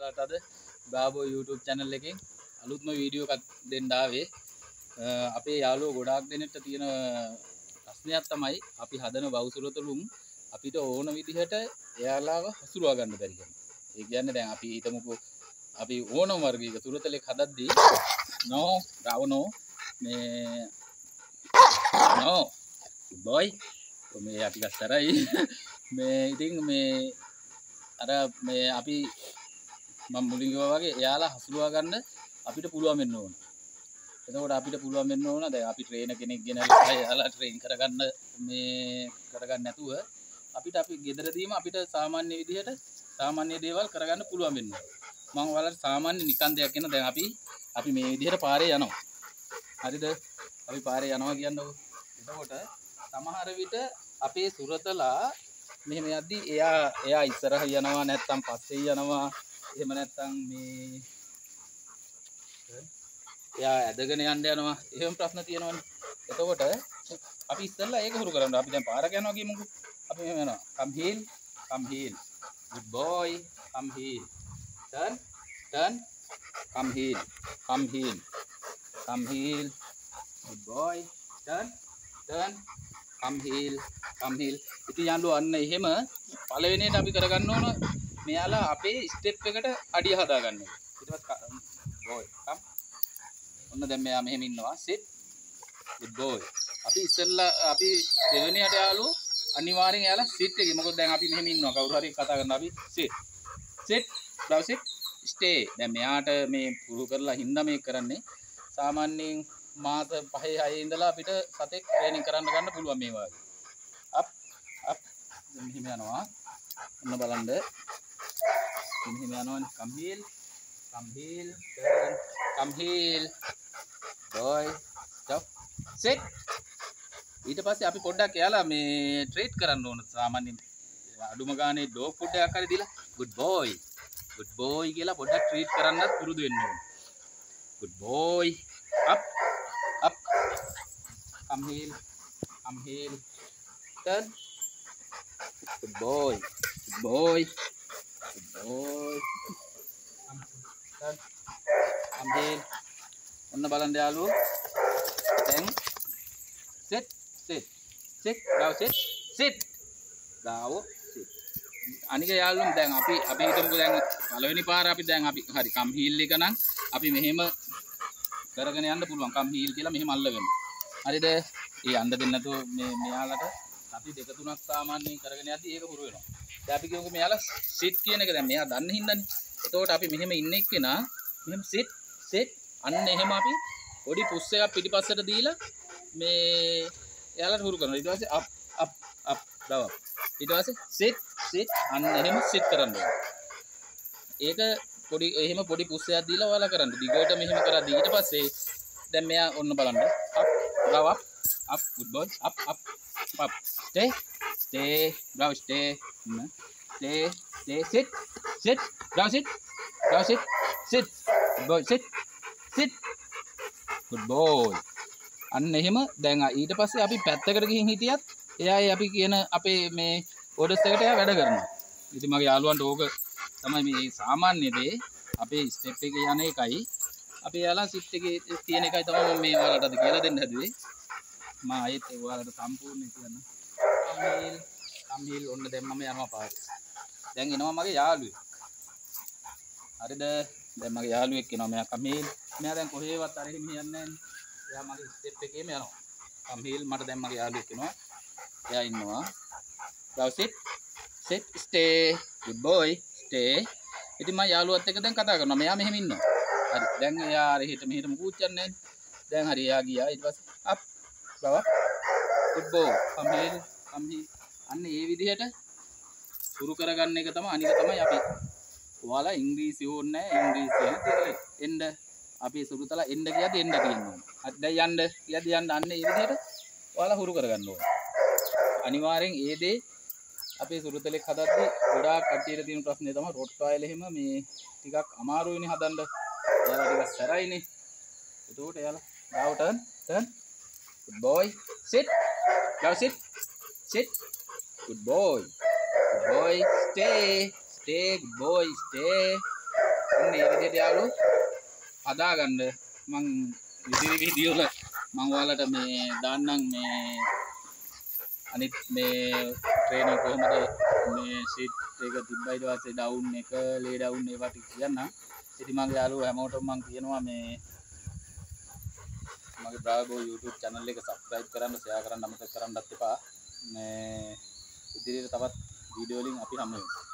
ඔයාලට අද බාබෝ YouTube channel එකෙන් අලුත්ම වීඩියෝ එකක් දෙන්න ආවේ. අපේ යාළුවෝ ගොඩාක් දෙනෙක්ට තියෙන ප්‍රශ්නයක් තමයි අපි හදන වවුසුරතලුන් අපිට ඕන විදිහට එයාලාව හසුරුවා ගන්න බැරි කෙනා. ඒ කියන්නේ දැන් අපි හිතමුකෝ අපි ඕනම වර්ගයක සුරතලෙක් හදද්දී නෝ රවනෝ මේ නෝ බොයි මේ අපි ගස්සරයි මේ ඉතින් මේ අර මේ අපි මම මුලින් කිව්වා වගේ එයාලා හසුරුවා ගන්න අපිට පුළුවන් වෙන්න ඕන. එතකොට අපිට පුළුවන් වෙන්න ඕන දැන් අපි ට්‍රේනර් කෙනෙක් ගෙනල්ලා එයාලා ට්‍රේන් කරගන්න මේ කරගන්න නැතුව අපිට අපි ගෙදරදීම අපිට සාමාන්‍ය විදිහට සාමාන්‍ය දේවල් කරගන්න පුළුවන් වෙන්න ඕන. මම ඔයාලට සාමාන්‍ය නිකන් දෙයක් කියන දැන් අපි මේ විදිහට පාරේ යනවා. හරිද? අපි පාරේ යනවා කියන්නකො. එතකොට සමහර විට අපේ සුරතලා මෙහෙම යද්දි එයා ඉස්සරහ යනවා නැත්තම් පස්සේ යනවා. එහෙම නැත්තම් මේ එයා ඇදගෙන යන්න යනවා. එහෙම ප්‍රශ්න තියෙනවනේ. එතකොට අපි ඉස්සෙල්ලා ඒක හුරු කරන්න. අපි දැන් පාරක යනවා කියමුකෝ. අපි මෙහෙම යනවා. come heel good boy come heel turn come heel good boy turn come heel ඉතින් යන්නෝ අන්න එහෙම පළවෙනියට අපි කරගන්න ඕන මෙයාලා අපේ ස්ටෙප් එකට අඩිය හදා ගන්න ඕනේ. ඊට පස්සේ boy come ඔන්න දැන් මෙයා මෙහෙම ඉන්නවා sit good boy. අපි ඉස්සෙල්ලා අපි දෙවෙනියට යාළුවෝ අනිවාර්යෙන් යාලා sit එකේ මොකද දැන් අපි මෙහෙම ඉන්නවා කවුරු හරි කතා කරනවා අපි sit now sit stay. දැන් මෙයාට මේ පුරු කරලා හින්දා මේක කරන්නේ සාමාන්‍යයෙන් මාස 5-6 ඉඳලා අපිට සතෙක් ට්‍රේනින් කරන්න ගන්න පුළුවන් මේ වගේ. up මෙහෙම යනවා. ඔන්න බලන්න. මෙහෙම යනවනේ come heel turn come heel boy stop sit. ඊට පස්සේ අපි පොඩ්ඩක් යාලා මේ ට්‍රේට් කරන්න ඕන සාමාන්‍යයෙන් අඩුම ගානේ ඩොග් ෆුඩ් එකක් හරි දීලා good boy කියලා පොඩ්ඩක් ට්‍රීට් කරන්නත් පුරුදු වෙන්න ඕන. good boy up come heel turn good boy come heel. ඔන්න බලන්න යාළුවෝ දැන් sit දාව sit. අනික යාළුවෝ දැන් අපි හිතමුකෝ දැන් පළවෙනි පාර අපි දැන් අපි හරි come heel එක නම් අපි මෙහෙම කරගෙන යන්න පුළුවන් come heel කියලා මෙහෙම අල්ලගෙන. හරිද? ඒ යන්න දෙන්න නැතුව මෙයාලට අපි දෙක තුනක් සාමාන්‍යයෙන් කරගෙන යද්දි ඒක හුරු වෙනවා. දැන් අපි කියමුකෝ මෙයාලා sit කියන එක දැන් මෙයා දන්න හින්දානේ. එතකොට අපි මෙහෙම ඉන්න එක්කෙනා මෙහෙම sit අන්න එහෙම අපි පොඩි පුස් එකක් පිටිපස්සට දීලා මේ එයාලට හුරු කරනවා. ඊට පස්සේ up down. ඊට පස්සේ sit අන්න එහෙම sit කරන්න ඕනේ. ඒක පොඩි පුස් එකක් දීලා ඔයාලා කරන්න. දිගට මෙහෙම කරද්දී ඊට පස්සේ දැන් මෙයා ඔන්න බලන්න. up good boy up stay down stay sit down sit good boy sit good boy. අන්න එහෙම දැන් ඊට පස්සේ අපි පැත්තකට ගිහින් හිටියත් එයා අපි කියන අපේ මේ ඕඩර්ස් එකට එයා වැඩ කරනවා. ඉතින් මගේ යාළුවන්ට ඕක තමයි මේ සාමාන්‍ය දේ අපේ ස්ටෙප් එකේ යන එකයි අපි යාලා සිට් එකේ තියෙන එකයි තමයි මම මේ ඔයාලට අද කියලා දෙන්න හැදුවේ. මම ආයෙත් ඔයාලට සම්පූර්ණයෙන් කියන්න. come heel ඔන්න දැන් මම යනවා පාරේ. දැන් එනවා මගේ යාළුවෙක්. හරිද? දැන් මගේ යාළුවෙක් එනවා. මෙයා come heel. මෙයා දැන් කොහේවත් අර එහෙම යන්නේ නැහැ. එයා මගේ ස්ටෙප් එකේම යනවා. come heel මට දැන් මගේ යාළුවෙක් එනවා. එයා ඉන්නවා. now sit stay good boy stay. ඉතින් මම යාළුවත් එක්ක දැන් කතා කරනවා. මෙයා මෙහෙම ඉන්නවා. හරි. දැන් එයා අර මෙහෙටම කූච්චන්නේ නැහැ. දැන් හරි එයා ගියා. ඊට පස්සේ up බව good boy come heel අන්න ඒ විදිහට සුරු කරගන්න එක තමයි අනික තමයි අපි ඔයාලා ඉංග්‍රීසි ඕනේ නැහැ. ඉංග්‍රීසි තියෙන්නේ එන්න අපි සුරුතලා එන්න කියද්දි එන්න කියනවා. හරි දැන් යන්න කියද්දි යන්න අන්න ඒ විදිහට ඔයාලා හුරු කරගන්න ඕනේ. අනිවාර්යෙන් ඒ දේ අපේ සුරුතලෙක් හදද්දී ගොඩාක් කට්ටියට තියෙන ප්‍රශ්නේ තමයි රොට්වයිල් එහෙම මේ ටිකක් අමාරුයිනේ හදන්න. එයාලා ටිකක් සැරයිනේ. එතකොට එයාලා ගාව turn good boy sit good boy stay good boy stay මේ විදිහට යාළුවෝ හදාගන්න මං ඉදිරි වීඩියෝ වල මං ඔයාලට මේ දාන්නම් මේ අනිත් මේ ට්‍රේනර් කොහොමද මේ සීට් එක තිබ්බයිද වාසේ ඩවුන් එක ලේ ඩවුන් ඒවා ටික කියන්න. ඉතින් මගේ යාළුවෝ හැමෝටම මං කියනවා මේ මගේ බ්‍රාවෝ YouTube channel එක subscribe කරන්න, share කරන්න අමතක කරන්නත් එපා. මේ ඉදිරියට තවත් වීඩියෝ වලින් අපි හමු වෙමු.